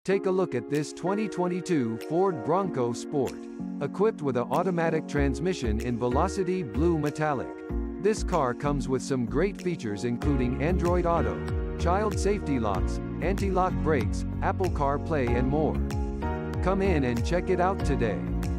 Take a look at this 2022 Ford Bronco Sport. Equipped with an automatic transmission in Velocity Blue Metallic. This car comes with some great features including Android Auto, child safety locks, anti-lock brakes, Apple CarPlay and more. Come in and check it out today.